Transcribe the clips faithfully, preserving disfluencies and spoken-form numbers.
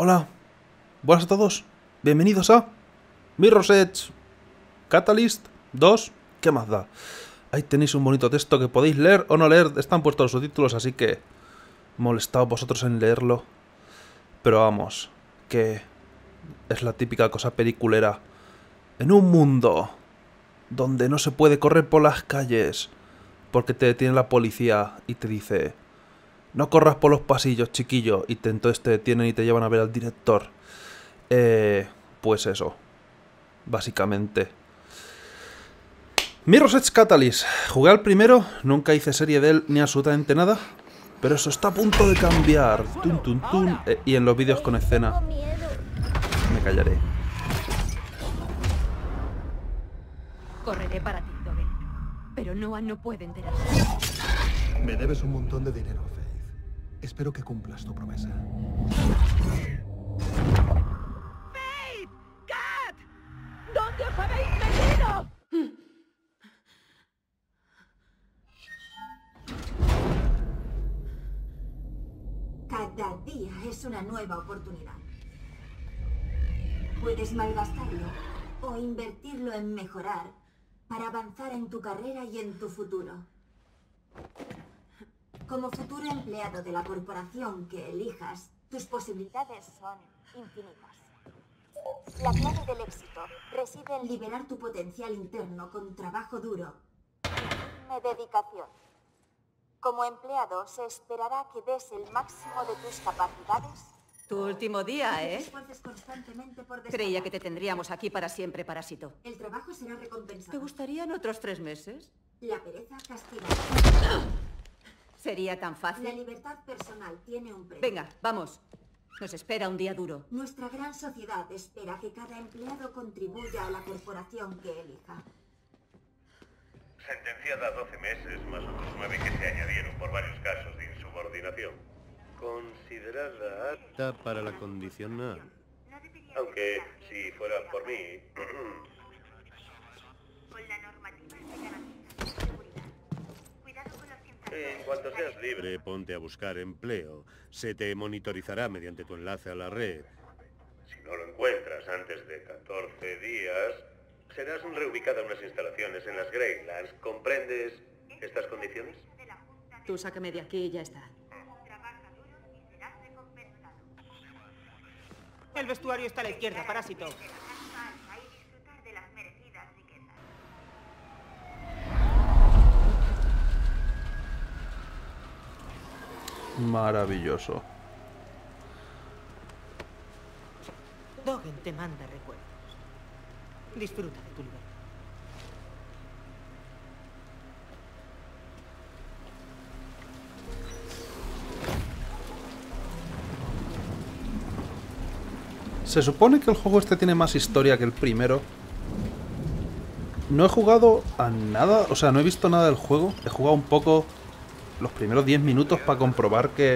Hola, buenas a todos, bienvenidos a Mirror's Edge Catalyst dos, ¿qué más da? Ahí tenéis un bonito texto que podéis leer o no leer, están puestos los subtítulos, así que molestaos vosotros en leerlo. Pero vamos, que es la típica cosa peliculera. En un mundo donde no se puede correr por las calles porque te detiene la policía y te dice: no corras por los pasillos, chiquillo, y te, entonces te detienen y te llevan a ver al director. Eh, pues eso, básicamente. Mirror's Edge Catalyst. Jugué al primero, nunca hice serie de él ni absolutamente nada, pero eso está a punto de cambiar. Tun, tun, tun. Eh, y en los vídeos con escena me callaré. Correré para ti, Dogen. Pero Noah no puede enterarse. Me debes un montón de dinero, Faith. Espero que cumplas tu promesa. ¡Faith! ¡Kat! ¿Dónde os habéis metido? Cada día es una nueva oportunidad. Puedes malgastarlo o invertirlo en mejorar para avanzar en tu carrera y en tu futuro. Como futuro empleado de la corporación que elijas, tus posibilidades son infinitas. La clave del éxito reside en liberar tu potencial interno con trabajo duro y dedicación. Como empleado, se esperará que des el máximo de tus capacidades. Tu último día, Te ¿eh? esfuerces constantemente por Creía destacar. que te tendríamos aquí para siempre, parásito. El trabajo será recompensado. ¿Te gustarían otros tres meses? La pereza castiga. ¿Sería tan La fácil? libertad personal tiene un precio. Venga, vamos. Nos espera un día duro. Nuestra gran sociedad espera que cada empleado contribuya a la corporación que elija. Sentenciada a doce meses, más otros nueve que se añadieron por varios casos de insubordinación. Considerada apta para la condicional. Aunque, si fuera por mí... Con la normativa se garantiza seguridad. Cuidado con los infractores. En cuanto seas libre, ponte a buscar empleo. Se te monitorizará mediante tu enlace a la red. Si no lo encuentras antes de catorce días, serás reubicado en unas instalaciones en las Greylands. ¿Comprendes estas condiciones? Tú sácame de aquí y ya está. Trabaja duro y serás recompensado. El vestuario está a la izquierda, parásito. Y disfrutar de las merecidas riquezas. Maravilloso. Dogen te manda recuerdos. Disfruta de tu libertad. Se supone que el juego este tiene más historia que el primero. No he jugado a nada, o sea, no he visto nada del juego. He jugado un poco los primeros diez minutos para comprobar que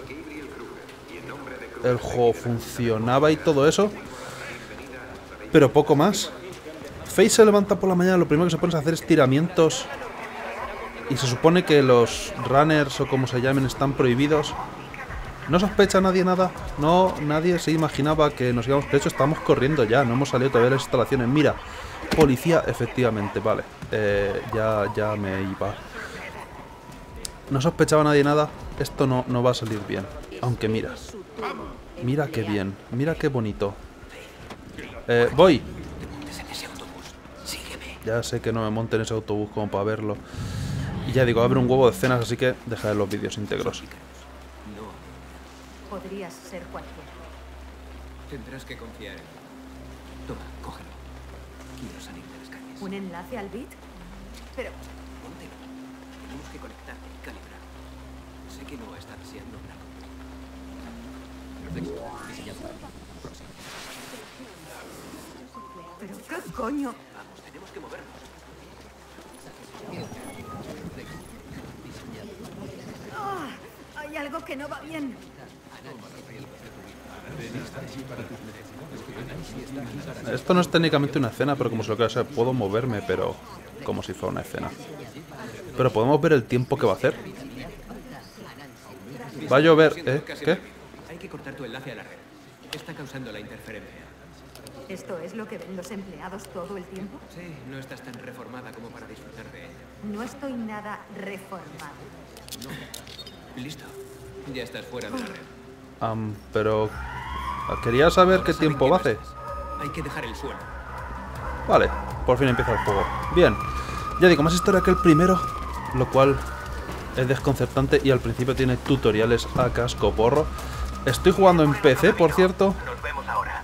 el juego funcionaba y todo eso. Pero poco más. Faith se levanta por la mañana, lo primero que se pone es hacer estiramientos. Y se supone que los runners, o como se llamen, están prohibidos. ¿No sospecha nadie nada? No, nadie se imaginaba que nos íbamos... De hecho, estamos corriendo ya, no hemos salido todavía de las instalaciones. Mira, policía, efectivamente, vale. Eh, ya, ya me iba. No sospechaba nadie nada. Esto no, no va a salir bien. Aunque mira. Mira qué bien, mira qué bonito. Eh, voy. Ya sé que no me monte en ese autobús como para verlo. Y ya digo, abre un huevo de escenas, así que dejaré los vídeos íntegros. Podrías ser cualquiera. Tendrás que confiar en mí. Toma, cógelo. Quiero salir de las calles. ¿Un enlace al beat? Pero... Póntelo. Tenemos que conectarte y calibrar. Sé que no está deseando hablar contigo. Perfecto. Diseñado. Próximo. ¿Pero qué coño? Vamos, tenemos que movernos. ¡Ah! Hay algo que no va bien. Esto no es técnicamente una escena, pero como se lo que sea, puedo moverme, pero como si fuera una escena. Pero podemos ver el tiempo que va a hacer. Va a llover, ¿eh? ¿Qué? Hay que cortar tu enlace a la red. Está causando la interferencia. ¿Esto es lo que ven los empleados todo el tiempo? Sí, no estás tan reformada como para disfrutar de ella. No estoy nada reformada. No. Listo. Ya estás fuera de la red. Am, pero... Quería saber Ahora qué saben tiempo que no hace. estás. Hay que dejar el suelo. Vale, por fin empieza el juego. Bien. Ya digo, más historia que el primero, lo cual es desconcertante y al principio tiene tutoriales a casco porro. Estoy jugando en P C, por cierto. Nos vemos ahora.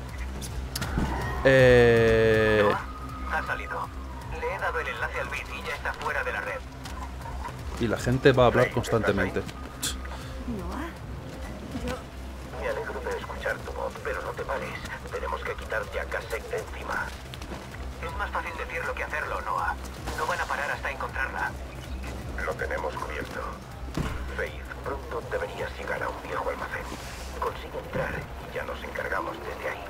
Eh... Ha salido. Le he dado el enlace al bit y ya está fuera de la red. Y la gente va a hablar constantemente. Noah, yo... Me alegro de escuchar tu voz, pero no te pares. Tenemos que quitarte a Kasek de encima. Es más fácil decirlo que hacerlo, Noah. No van a parar hasta encontrarla. Lo tenemos cubierto. Faith, pronto deberías llegar a un viejo almacén. Consigue entrar y ya nos encargamos desde ahí.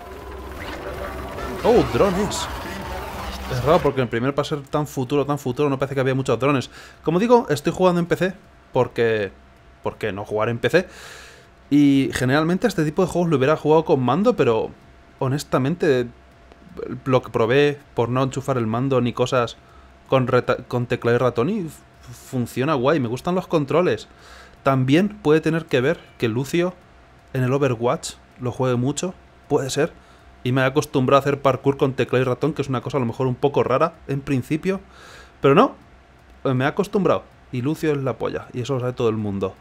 ¡Oh, drones! Es raro porque en el primer para ser tan futuro, tan futuro, no parece que había muchos drones. Como digo, estoy jugando en P C porque... ¿Por qué no jugar en P C? Y generalmente este tipo de juegos lo hubiera jugado con mando, pero honestamente lo que probé por no enchufar el mando ni cosas con, con teclado y ratón y funciona guay, me gustan los controles. También puede tener que ver que Lucio en el Overwatch lo juegue mucho, puede ser. Y me he acostumbrado a hacer parkour con teclado y ratón, que es una cosa a lo mejor un poco rara en principio. Pero no, me he acostumbrado. Y Lucio es la polla, y eso lo sabe todo el mundo.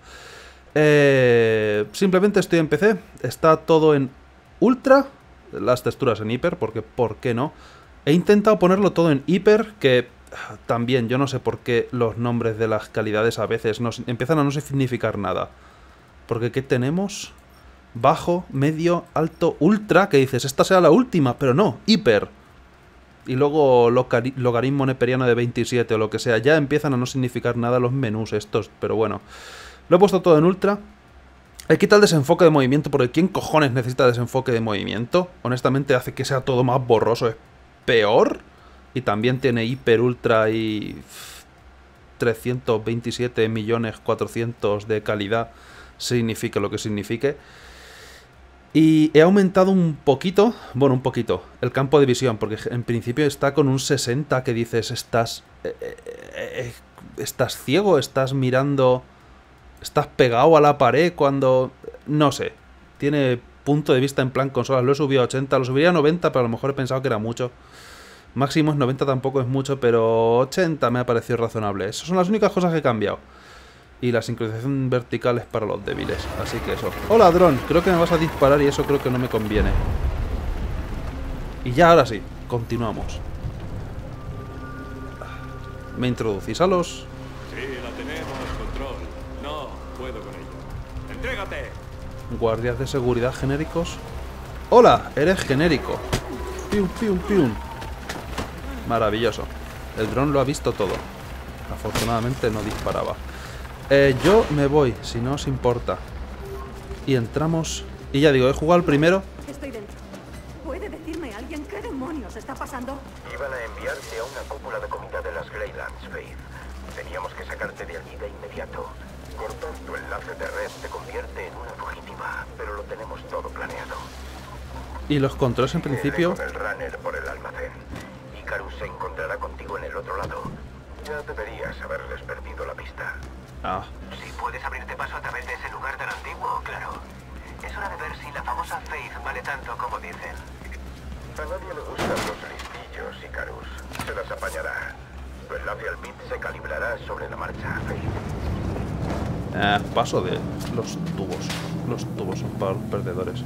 Eh, simplemente estoy en P C, está todo en Ultra, las texturas en Hiper, porque ¿por qué no? He intentado ponerlo todo en Hiper, que también yo no sé por qué los nombres de las calidades a veces no, empiezan a no significar nada. Porque ¿qué tenemos? Bajo, medio, alto, ultra, que dices, esta será la última, pero no, hiper. Y luego logaritmo neperiano de veintisiete o lo que sea, ya empiezan a no significar nada los menús estos, pero bueno. Lo he puesto todo en ultra. He quitado el desenfoque de movimiento, porque ¿quién cojones necesita desenfoque de movimiento? Honestamente hace que sea todo más borroso, es peor. Y también tiene hiper, ultra y trescientos veintisiete millones cuatrocientos de calidad, signifique lo que signifique. Y he aumentado un poquito, bueno, un poquito, el campo de visión, porque en principio está con un sesenta, que dices, estás, eh, eh, estás ciego, estás mirando, estás pegado a la pared cuando, no sé, tiene punto de vista en plan consolas. Lo he subido a ochenta, lo subiría a noventa, pero a lo mejor he pensado que era mucho. Máximo es noventa, tampoco es mucho, pero ochenta me ha parecido razonable. Esas son las únicas cosas que he cambiado. Y la sincronización vertical es para los débiles, así que eso. ¡Hola, dron! Creo que me vas a disparar y eso creo que no me conviene. Y ya, ahora sí, continuamos. ¿Me introducís a los...? Sí, la tenemos, control. No, puedo con ello. ¡Entrégate! Guardias de seguridad genéricos. ¡Hola! Eres genérico. ¡Pium, pium, pium! Maravilloso. El dron lo ha visto todo. Afortunadamente no disparaba. Eh, yo me voy, si no os importa. Y entramos... Y ya digo, he jugado el primero. Estoy dentro. ¿Puede decirme alguien qué demonios está pasando? Iban a enviarte a una cúpula de comida de las Greylands, Faith. Teníamos que sacarte de allí de inmediato. Cortar tu enlace de red te convierte en una fugitiva, pero lo tenemos todo planeado. Y los controles en principio... Con el runner por el almacén. Icarus se encontrará contigo en el otro lado. Ya deberías haberles perdido la pista. Ah. Si puedes abrirte paso a través de ese lugar tan antiguo, claro. Es hora de ver si la famosa Faith vale tanto como dicen. A nadie le gustan los listillos, Icarus. Se las apañará. Tu enlace al bit se calibrará sobre la marcha, Faith. Eh, paso de los tubos. Los tubos son para los perdedores.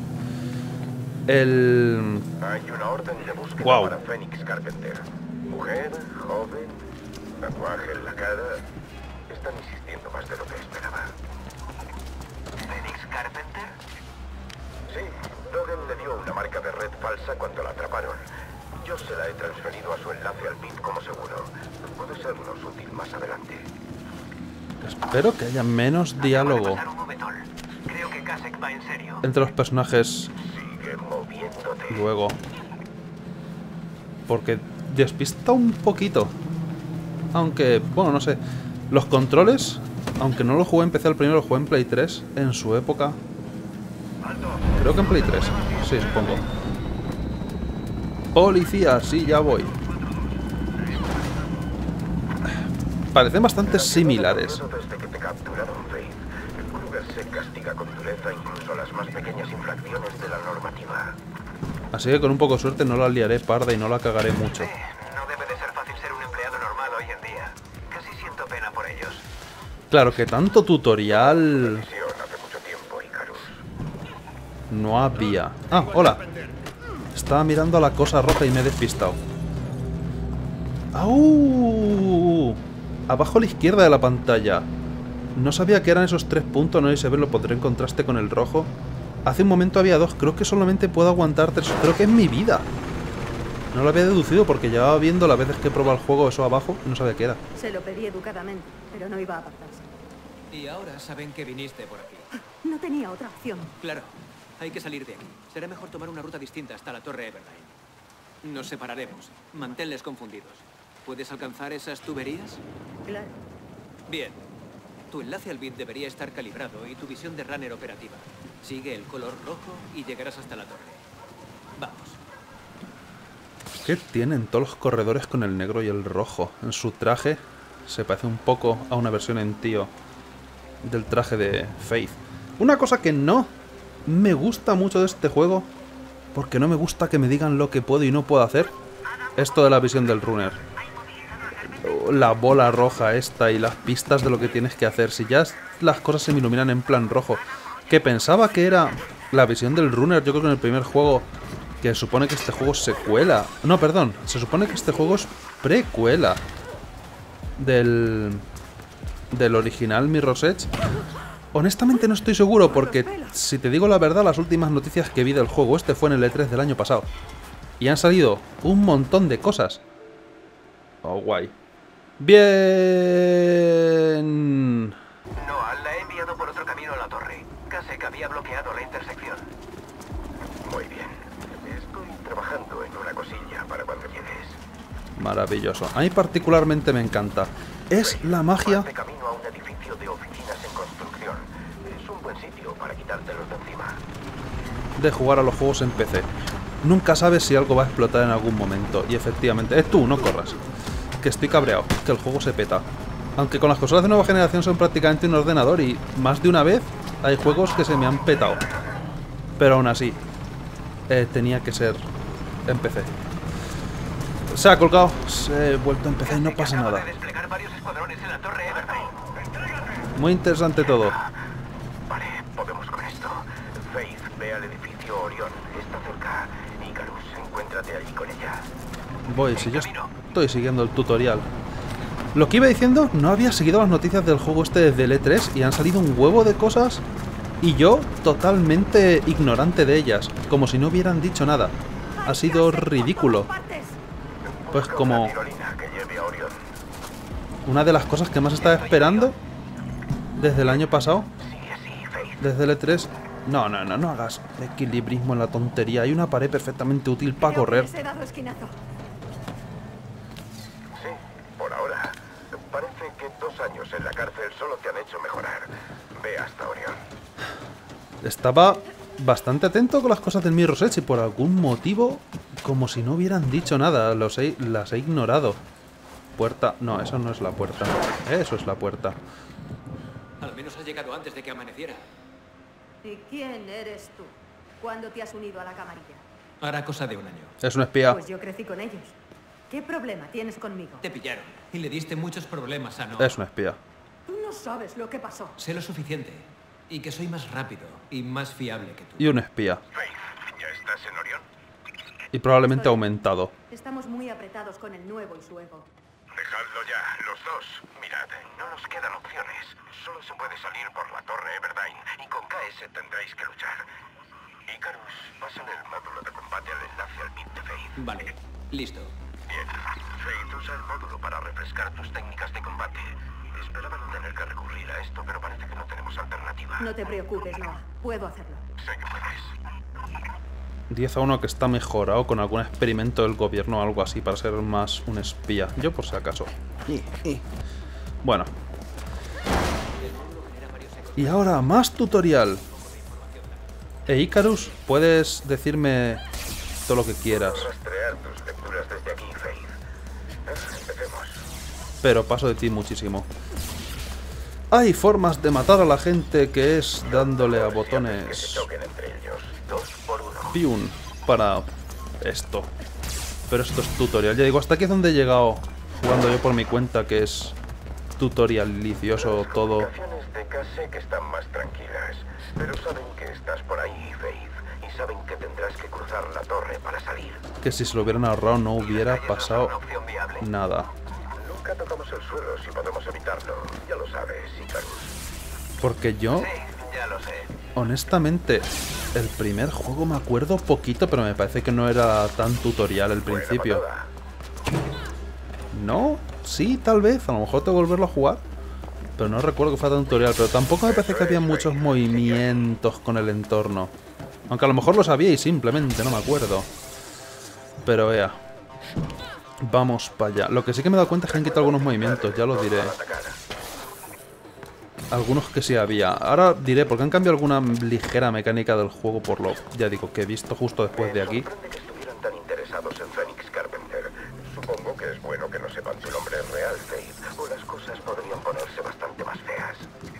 El... Hay una orden de búsqueda wow. para Phoenix Carpenter. Mujer, joven, tatuaje en la cara. Están insistiendo más de lo que esperaba. ¿Phoenix Carpenter? Sí, Dogen le dio una marca de red falsa cuando la atraparon. Yo se la he transferido a su enlace al bit como seguro. Puede sernos útil más adelante. Espero que haya menos diálogo Creo que Kasek va en serio. entre los personajes. Sigue moviéndote. Luego. Porque despista un poquito. Aunque, bueno, no sé. Los controles, aunque no lo jugué en P C el primero, lo jugué en Play tres en su época. Creo que en Play tres. Sí, supongo. Policía, sí, ya voy. Parecen bastante similares. Desde que te capturaron, Faith, el Kruger se castiga con dureza incluso las más pequeñas infracciones de la normativa. Así que con un poco de suerte no la liaré parda y no la cagaré mucho. Sí, no debe de ser fácil ser un empleado normal hoy en día. Casi siento pena por ellos. Claro que tanto tutorial Hace mucho tiempo, Icarus. no había. Ah, hola. Estaba mirando a la cosa roja y me he despistado. ¡Au! Abajo a la izquierda de la pantalla. No sabía que eran esos tres puntos, no sé si lo pondré en contraste con el rojo. Hace un momento había dos, creo que solamente puedo aguantar tres. Creo que es mi vida. No lo había deducido porque llevaba viendo las veces que he probado el juego eso abajo y no sabía qué era. Se lo pedí educadamente, pero no iba a apartarse. Y ahora saben que viniste por aquí. No tenía otra opción. Claro, hay que salir de aquí. Será mejor tomar una ruta distinta hasta la Torre Everdine. Nos separaremos. Manténles confundidos. ¿Puedes alcanzar esas tuberías? Claro. Bien. Tu enlace al bit debería estar calibrado y tu visión de runner operativa. Sigue el color rojo y llegarás hasta la torre. Vamos. ¿Qué tienen todos los corredores con el negro y el rojo? En su traje se parece un poco a una versión en tío del traje de Faith. Una cosa que no me gusta mucho de este juego, porque no me gusta que me digan lo que puedo y no puedo hacer, esto de la visión del runner. La bola roja esta y las pistas de lo que tienes que hacer. Si ya las cosas se me iluminan en plan rojo, que pensaba que era la visión del runner, yo creo que en el primer juego, que se supone que este juego es secuela. No, perdón, se supone que este juego es precuela del del original Mirror's Edge. Honestamente no estoy seguro porque, si te digo la verdad, las últimas noticias que vi del juego este fue en el E tres del año pasado. Y han salido un montón de cosas. Oh, guay. Bien. Noah, la he enviado por otro camino a la torre. Casi que había bloqueado la intersección. Muy bien. Estoy trabajando en una cosilla para cuando llegues. Maravilloso. A mí particularmente me encanta. Es la magia Vas de camino a un edificio de oficinas en construcción. Es un buen sitio para quitártelos de encima. de jugar a los juegos en P C. Nunca sabes si algo va a explotar en algún momento. Y efectivamente... ¡Eh, tú! No corras. Que estoy cabreado. Que el juego se peta. Aunque con las consolas de nueva generación son prácticamente un ordenador y más de una vez hay juegos que se me han petado. Pero aún así, eh, tenía que ser en P C. Se ha colgado, se he vuelto a empezar y no pasa nada. Muy interesante todo. Vale, podemos con esto. Faith, ve al edificio Orión. Está cerca. Icarus, encuéntrate allí con ella. Voy, si yo estoy siguiendo el tutorial. Lo que iba diciendo, no había seguido las noticias del juego este desde el E tres y han salido un huevo de cosas y yo totalmente ignorante de ellas, como si no hubieran dicho nada. Ha sido ridículo. Pues como una de las cosas que más estaba esperando desde el año pasado, desde el E tres. No, no, no, no hagas equilibrismo en la tontería. Hay una pared perfectamente útil para correr. Sí, por ahora. Parece que dos años en la cárcel solo te han hecho mejorar. Ve hasta Orión. Estaba bastante atento con las cosas del Mirror's Edge y por algún motivo, como si no hubieran dicho nada, los he, las he ignorado. Puerta... No, eso no es la puerta. Eso es la puerta. Al menos ha llegado antes de que amaneciera. ¿Y quién eres tú? ¿Cuándo te has unido a la camarilla? Hará cosa de un año. Es un espía. Pues yo crecí con ellos. ¿Qué problema tienes conmigo? Te pillaron y le diste muchos problemas a Noah. Es un espía. Tú no sabes lo que pasó. Sé lo suficiente. Y que soy más rápido y más fiable que tú. Y un espía. Faith, ¿ya estás en Orión? Y probablemente aumentado. Estamos muy apretados con el nuevo y su ego. Dejadlo ya, los dos. Mirad, no nos quedan opciones. Solo se puede salir por la Torre Everdine y con K S tendréis que luchar. Icarus, pasan el módulo de combate al enlace al bit de Faith. Vale, listo. Bien. Faith, usa el módulo para refrescar tus técnicas de combate. Esperaba no tener que recurrir a esto, pero parece que no tenemos alternativa. No te preocupes, Noah. Puedo hacerlo. Sé que puedes. diez a uno que está mejorado con algún experimento del gobierno o algo así para ser más un espía. Yo por si acaso. Bueno. Y ahora más tutorial. E Icarus, puedes decirme todo lo que quieras. Rastrear tus lecturas desde aquí, Faith. Ah, empecemos. Pero paso de ti muchísimo. Hay formas de matar a la gente que es dándole a Que se botones choquen entre ellos. Dos por uno. Piun para esto. Pero esto es tutorial. Ya digo, hasta aquí es donde he llegado jugando yo por mi cuenta, que es tutorial delicioso todo. Las comunicaciones de K sé que están más tranquilas, pero saben que estás por ahí, Faith, y saben que tendrás que cruzar la torre para salir. Que si se lo hubieran ahorrado no hubiera pasado Una opción viable. nada. Nunca tocamos el suelo si podemos evitarlo. Ya lo sabes, Icarus. Porque yo, Sí, ya lo sé. honestamente, el primer juego me acuerdo poquito, pero me parece que no era tan tutorial al Buena principio. patada. ¿No? Sí, tal vez. A lo mejor tengo que volverlo a jugar. Pero no recuerdo que fuera tan tutorial. Pero tampoco me parece que había muchos movimientos con el entorno. Aunque a lo mejor lo sabía y simplemente no me acuerdo. Pero vea. Vamos para allá. Lo que sí que me he dado cuenta es que han quitado algunos movimientos. Ya lo diré. Algunos que sí había. Ahora diré, porque han cambiado alguna ligera mecánica del juego por lo, ya digo, que he visto justo después de aquí. Me sorprende que estuvieran tan interesados en Phoenix Carpenter. Supongo que es bueno que no sepan tu nombre real, Faith, o las cosas podrían ponerse bastante más feas.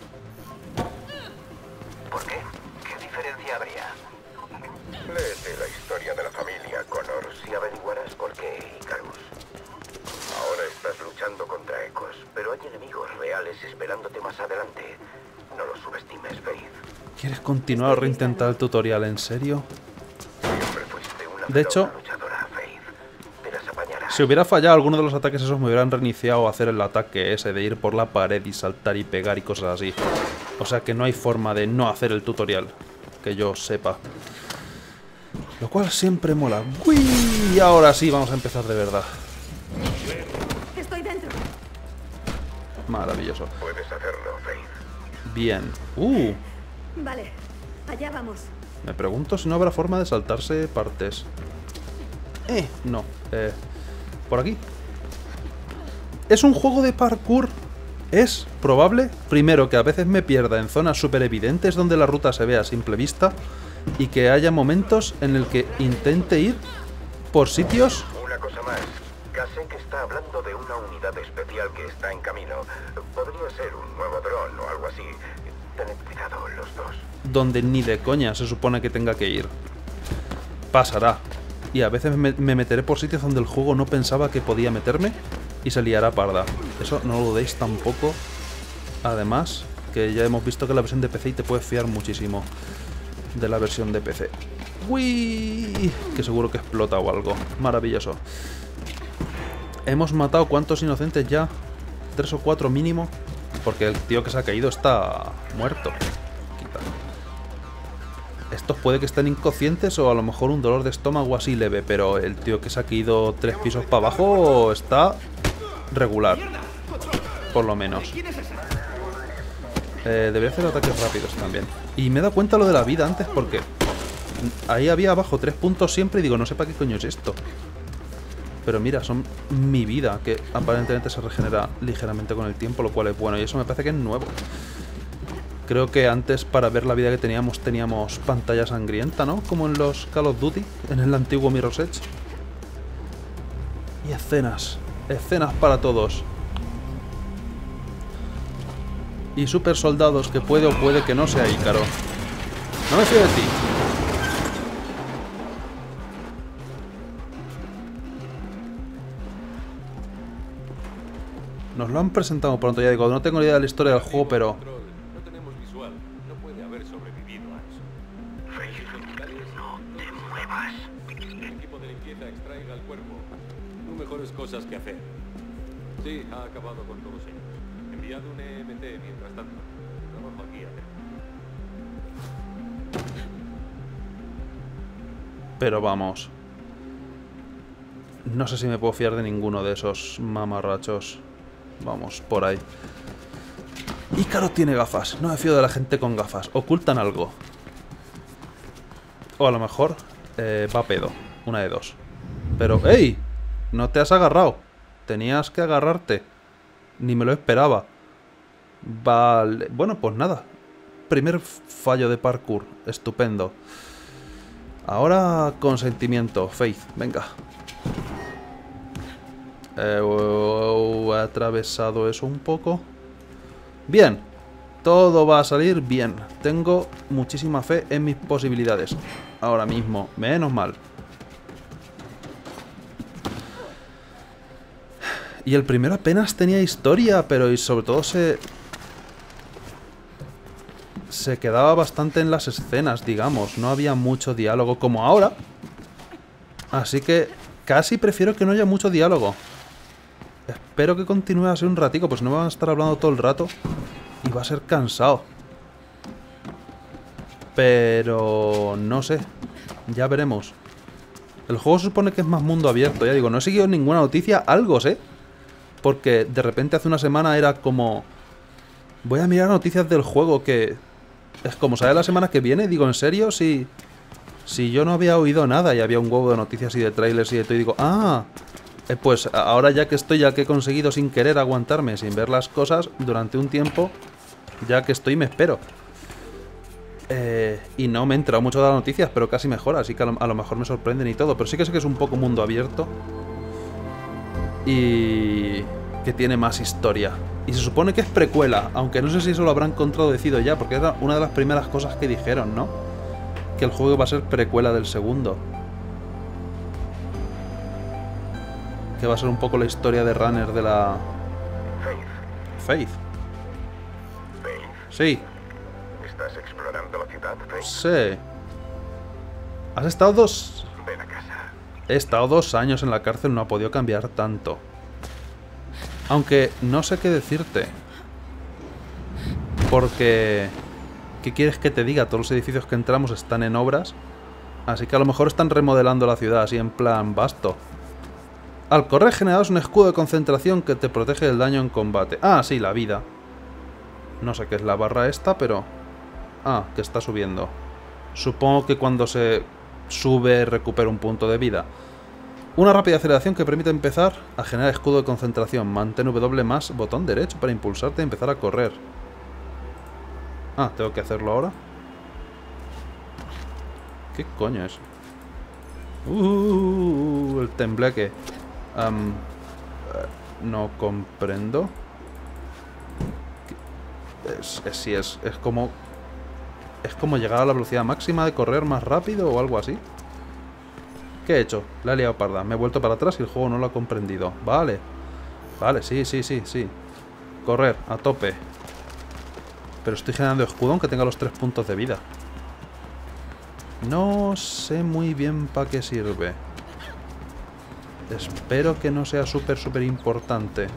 ¿Por qué? ¿Qué diferencia habría? Léete la historia de la familia Connor y averiguarás por qué, Icarus. Ahora estás luchando contra ecos, pero hay enemigos reales esperándote más adelante. No los subestimes, Faith. ¿Quieres continuar a reintentar el tutorial? ¿En serio? Siempre fuiste una De hecho, feroz luchadora, Faith. Te las apañarás. si hubiera fallado alguno de los ataques esos, me hubieran reiniciado a hacer el ataque ese de ir por la pared y saltar y pegar y cosas así. O sea que no hay forma de no hacer el tutorial, que yo sepa. Lo cual siempre mola. ¡Uy! Y ahora sí, vamos a empezar de verdad. Estoy dentro. Maravilloso. Puedes hacerlo, Faith. Bien. ¡Uh! Vale, allá vamos. Me pregunto si no habrá forma de saltarse partes. Eh, no. Eh, por aquí. ¿Es un juego de parkour? Es probable, primero, que a veces me pierda en zonas súper evidentes donde la ruta se vea a simple vista y que haya momentos en el que intente ir por sitios... Una cosa más. Kasek está hablando de una unidad especial que está en camino. Podría ser un nuevo dron o algo así. Tened cuidado, los dos. donde ni de coña se supone que tenga que ir. Pasará. Y a veces me, me meteré por sitios donde el juego no pensaba que podía meterme y se liará parda. Eso no lo deis tampoco. Además, que ya hemos visto que la versión de P C y te puedes fiar muchísimo de la versión de P C. ¡Uy! Que seguro que explota o algo. Maravilloso. Hemos matado cuántos inocentes ya. Tres o cuatro mínimo. Porque el tío que se ha caído está muerto. Quita. Estos puede que estén inconscientes o a lo mejor un dolor de estómago así leve. Pero el tío que se ha caído tres pisos para abajo está regular. Por lo menos. Eh, debería hacer ataques rápidos también. Y me he dado cuenta lo de la vida antes porque ahí había abajo tres puntos siempre y digo, no sé para qué coño es esto. Pero mira, son mi vida, que aparentemente se regenera ligeramente con el tiempo, lo cual es bueno. Y eso me parece que es nuevo. Creo que antes, para ver la vida que teníamos, teníamos pantalla sangrienta, ¿no? Como en los Call of Duty, en el antiguo Mirror's Edge. Y escenas. Escenas para todos. Y super soldados, que puede o puede que no sea Ícaro. No me fío de ti. Nos lo han presentado pronto, ya digo, no tengo ni idea de la historia del juego, pero... No tenemos visual. No puede haber sobrevivido a eso. No te muevas. El equipo de limpieza extraiga el cuerpo. No mejores cosas que hacer. Sí, ha acabado con todos ellos. Enviad un E M T mientras tanto. Trabajo aquí a hacer. Pero vamos. No sé si me puedo fiar de ninguno de esos mamarrachos. Vamos, por ahí. Ícaro tiene gafas. No me fío de la gente con gafas. Ocultan algo. O a lo mejor eh, va pedo. Una de dos. Pero, ¡ey! No te has agarrado. Tenías que agarrarte. Ni me lo esperaba. Vale. Bueno, pues nada. primer fallo de parkour. Estupendo. Ahora consentimiento. Faith, venga. Eh, oh, he atravesado eso un poco. Bien. Todo va a salir bien. Tengo muchísima fe en mis posibilidades. Ahora mismo. Menos mal. Y el primero apenas tenía historia, pero y sobre todo se... Se quedaba bastante en las escenas, digamos. No había mucho diálogo como ahora. Así que casi prefiero que no haya mucho diálogo. Espero que continúe así un ratico, pues no me van a estar hablando todo el rato. Y va a ser cansado. Pero... no sé. Ya veremos. El juego se supone que es más mundo abierto, ya digo. No he seguido ninguna noticia, algo sé. Porque de repente hace una semana era como... voy a mirar noticias del juego que... es como sale la semana que viene. Digo, ¿en serio? Si... si yo no había oído nada y había un huevo de noticias y de trailers y de todo. Y digo, ah... Eh, pues ahora ya que estoy, ya que he conseguido sin querer aguantarme, sin ver las cosas durante un tiempo... ya que estoy me espero. Eh, y no me he enterado mucho de las noticias, pero casi mejor. Así que a lo, a lo mejor me sorprenden y todo. Pero sí que sé que es un poco mundo abierto. Y... que tiene más historia. Y se supone que es precuela, aunque no sé si eso lo habrán contradecido ya, porque era una de las primeras cosas que dijeron, ¿no? Que el juego va a ser precuela del segundo. Que va a ser un poco la historia de Runner de la... Faith. Faith. Faith. Sí. ¿Estás explorando la ciudad, Faith? Sí. ¿Has estado dos...? Ven a casa. He estado dos años en la cárcel, no ha podido cambiar tanto. Aunque no sé qué decirte. Porque... ¿qué quieres que te diga? Todos los edificios que entramos están en obras. Así que a lo mejor están remodelando la ciudad así en plan basto. Al correr generas un escudo de concentración que te protege del daño en combate. Ah, sí, la vida. No sé qué es la barra esta, pero... ah, que está subiendo. Supongo que cuando se sube recupera un punto de vida. Una rápida aceleración que permite empezar a generar escudo de concentración. Mantén W más botón derecho para impulsarte a empezar a correr. Ah, ¿tengo que hacerlo ahora? ¿Qué coño es? Uh, el tembleque. Um, no comprendo. Es, es, sí, es, es como... es como llegar a la velocidad máxima de correr más rápido o algo así. ¿Qué he hecho? La he liado parda. Me he vuelto para atrás y el juego no lo ha comprendido. Vale. Vale, sí, sí, sí, sí. Correr, a tope. Pero estoy generando escudo aunque tenga los tres puntos de vida. No sé muy bien para qué sirve. Espero que no sea súper, súper importante.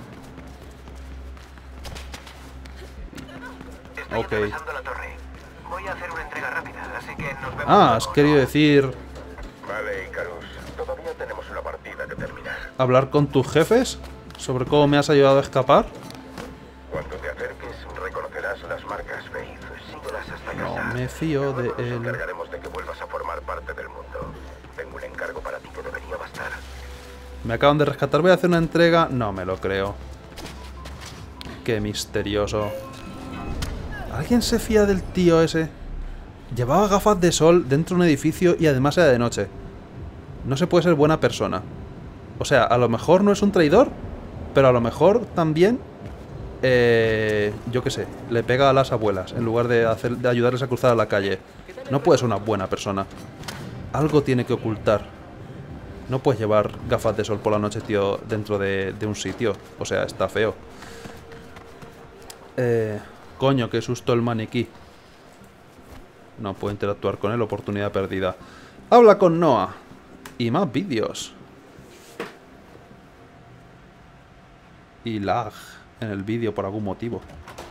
Estoy Ok. atravesando la torre. Voy a hacer una entrega rápida, así que nos vemos. Ah, luego, has querido ¿no? decir... Vale, Icarus. Todavía tenemos una partida que terminar. hablar con tus jefes sobre cómo me has ayudado a escapar. Cuando te acerques, reconocerás las marcas Faith. Síguelas hasta No casa. me fío de Luego nos él. encargaremos de que vuelvas a formar parte del mundo. Tengo un encargo para ti que debería bastar. Me acaban de rescatar, voy a hacer una entrega. No me lo creo. Qué misterioso. ¿Alguien se fía del tío ese? Llevaba gafas de sol dentro de un edificio y además era de noche. No se puede ser buena persona. O sea, a lo mejor no es un traidor, pero a lo mejor también... Eh, yo qué sé, le pega a las abuelas en lugar de, hacer, de ayudarles a cruzar a la calle. No puede ser una buena persona. Algo tiene que ocultar. No puedes llevar gafas de sol por la noche, tío, dentro de, de un sitio. O sea, está feo. Eh, coño, qué susto el maniquí. No puedo interactuar con él, oportunidad perdida. Habla con Noah. Y más vídeos. Y lag en el vídeo por algún motivo.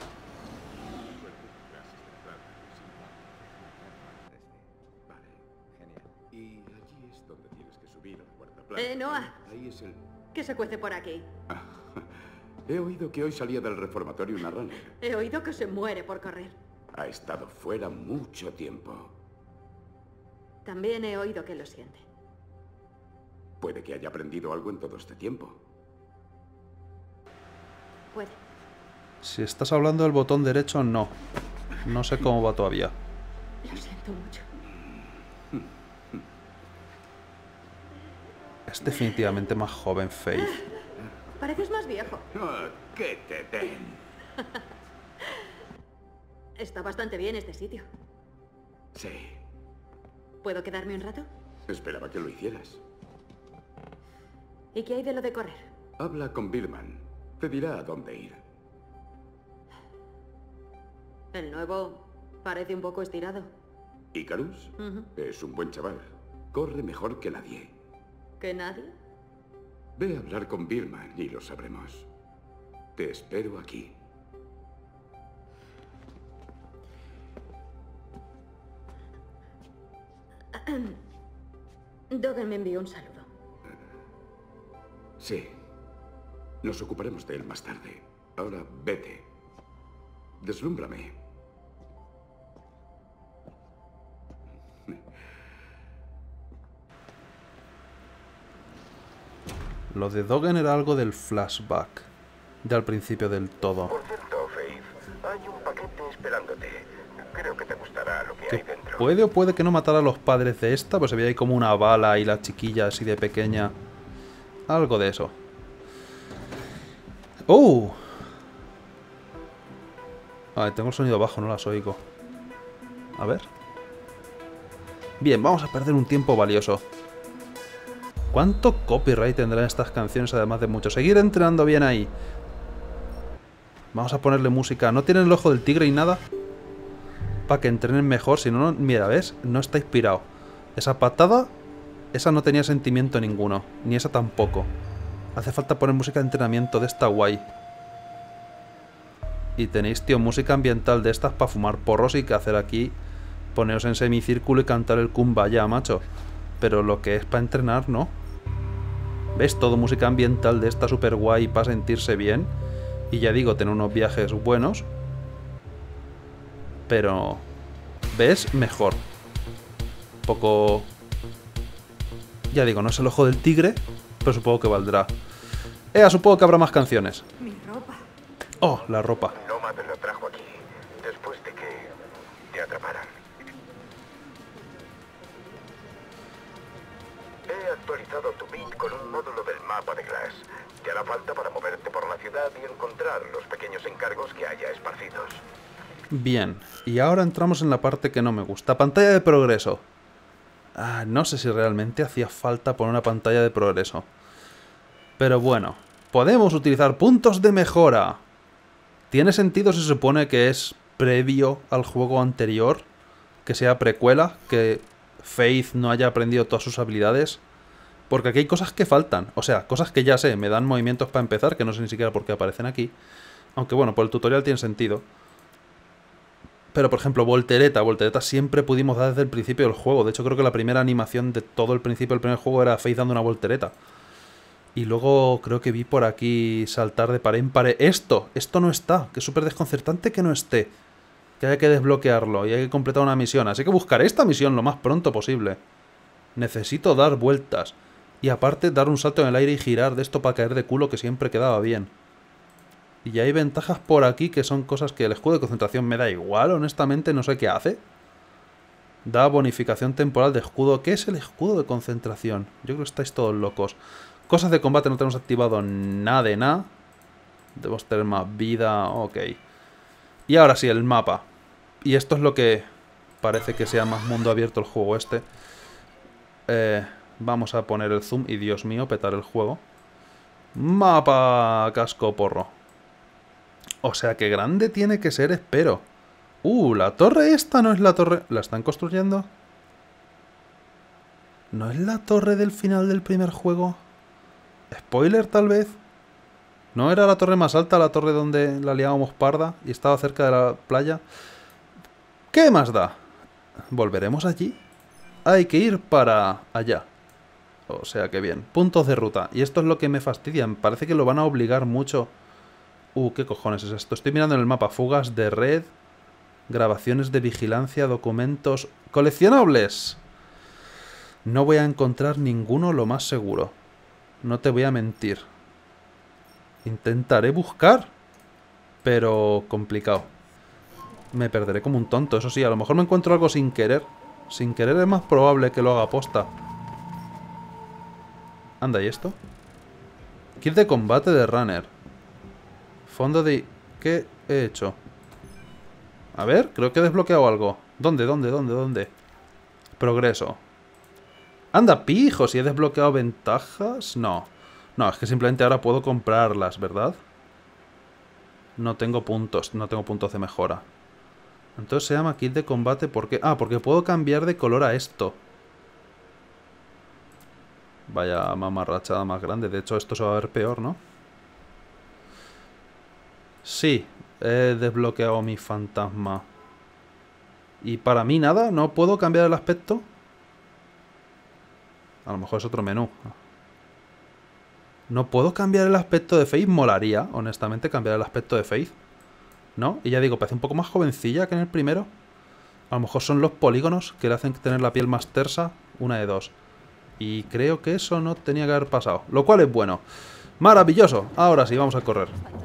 Y allí es donde tienes que subir al guardaplatos. Eh, Noah. Ahí es el... ¿Qué se cuece por aquí? Ah, he oído que hoy salía del reformatorio una runner. He oído que se muere por correr. Ha estado fuera mucho tiempo. También he oído que lo siente. Puede que haya aprendido algo en todo este tiempo. Puede. Si estás hablando del botón derecho, no. No sé cómo va todavía. Lo siento mucho. Es definitivamente más joven, Faith. Pareces más viejo. Oh, que te den. Está bastante bien este sitio. Sí. ¿Puedo quedarme un rato? Esperaba que lo hicieras. ¿Y qué hay de lo de correr? Habla con Billman. Te dirá a dónde ir. El nuevo parece un poco estirado. ¿Icarus? Ujú. Es un buen chaval. Corre mejor que nadie. ¿Que nadie? Ve a hablar con Billman y lo sabremos. Te espero aquí. Dogen me envió un saludo. Sí. Nos ocuparemos de él más tarde. Ahora vete. Deslúmbrame. Lo de Dogen era algo del flashback. De al principio del todo. Por cierto, Faith, hay un paquete esperándote. Creo que te gustará lo que hay dentro. Puede o puede que no matara a los padres de esta, pues se veía ahí como una bala y la chiquilla así de pequeña. Algo de eso. ¡Oh! Vale, tengo el sonido bajo, no las oigo. A ver. Bien, vamos a perder un tiempo valioso. ¿Cuánto copyright tendrán estas canciones además de mucho? Seguir entrenando bien ahí. Vamos a ponerle música. ¿No tienen el ojo del tigre y nada? Para que entrenen mejor, si no, no... Mira, ¿ves? No está inspirado. Esa patada, esa no tenía sentimiento ninguno. Ni esa tampoco. Hace falta poner música de entrenamiento de esta guay. Y tenéis, tío, música ambiental de estas para fumar porros y que hacer aquí. Poneros en semicírculo y cantar el Kumbaya, macho. Pero lo que es para entrenar, ¿no? ¿Ves? Todo música ambiental de esta super guay para sentirse bien. Y ya digo, tener unos viajes buenos. Pero... ¿ves? Mejor. Un poco... ya digo, no es el ojo del tigre, pero supongo que valdrá. Ea, supongo que habrá más canciones. Mi ropa. Oh, la ropa. Nomad lo trajo aquí, después de que te atraparan. He actualizado tu bit con un módulo del mapa de Glass. Te hará falta para moverte por la ciudad y encontrar los pequeños encargos que haya esparcidos. Bien, y ahora entramos en la parte que no me gusta. Pantalla de progreso. Ah, no sé si realmente hacía falta poner una pantalla de progreso. Pero bueno, podemos utilizar puntos de mejora. ¿Tiene sentido si se supone que es previo al juego anterior? Que sea precuela, que Faith no haya aprendido todas sus habilidades. Porque aquí hay cosas que faltan. O sea, cosas que ya sé, me dan movimientos para empezar, que no sé ni siquiera por qué aparecen aquí. Aunque bueno, por el tutorial tiene sentido. Pero por ejemplo, voltereta. Voltereta siempre pudimos dar desde el principio del juego. De hecho, creo que la primera animación de todo el principio del primer juego era Faith dando una voltereta. Y luego creo que vi por aquí saltar de pared en pared. Esto, esto no está. Que es súper desconcertante que no esté. Que haya que desbloquearlo y hay que completar una misión. Así que buscaré esta misión lo más pronto posible. Necesito dar vueltas. Y aparte dar un salto en el aire y girar de esto para caer de culo, que siempre quedaba bien. Y hay ventajas por aquí que son cosas que el escudo de concentración me da igual, honestamente no sé qué hace. Da bonificación temporal de escudo. ¿Qué es el escudo de concentración? Yo creo que estáis todos locos. Cosas de combate no tenemos activado nada de nada. Debemos tener más vida, ok. Y ahora sí, el mapa. Y esto es lo que parece que sea más mundo abierto el juego este. Eh, vamos a poner el zoom y Dios mío, petar el juego. Mapa casco porro. O sea, que grande tiene que ser, espero. Uh, la torre esta no es la torre... ¿La están construyendo? ¿No es la torre del final del primer juego? ¿Spoiler, tal vez? ¿No era la torre más alta, la torre donde la liábamos parda y estaba cerca de la playa? ¿Qué más da? ¿Volveremos allí? Hay que ir para allá. O sea que bien. Puntos de ruta. Y esto es lo que me fastidia. Me parece que lo van a obligar mucho... Uh, ¿qué cojones es esto? Estoy mirando en el mapa. Fugas de red, grabaciones de vigilancia, documentos... ¡Coleccionables! No voy a encontrar ninguno, lo más seguro. No te voy a mentir. Intentaré buscar, pero complicado. me perderé como un tonto. Eso sí, a lo mejor me encuentro algo sin querer. Sin querer es más probable que lo haga aposta. Anda, ¿y esto? Kit de combate de runner. Fondo de... ¿Qué he hecho? A ver, creo que he desbloqueado algo. ¿Dónde, dónde, dónde, dónde? Progreso. Anda, pijo, si he desbloqueado ventajas... No. No, es que simplemente ahora puedo comprarlas, ¿verdad? No tengo puntos, no tengo puntos de mejora. Entonces se llama kit de combate porque... Ah, porque puedo cambiar de color a esto. Vaya mamarrachada más grande. De hecho, esto se va a ver peor, ¿no? Sí, he desbloqueado mi fantasma. ¿Y para mí nada? ¿No puedo cambiar el aspecto? A lo mejor es otro menú. ¿No puedo cambiar el aspecto de Faith? Molaría, honestamente, cambiar el aspecto de Faith. ¿No? Y ya digo, parece un poco más jovencilla que en el primero. A lo mejor son los polígonos que le hacen tener la piel más tersa. Una de dos. Y creo que eso no tenía que haber pasado. Lo cual es bueno. ¡Maravilloso! Ahora sí, vamos a correr.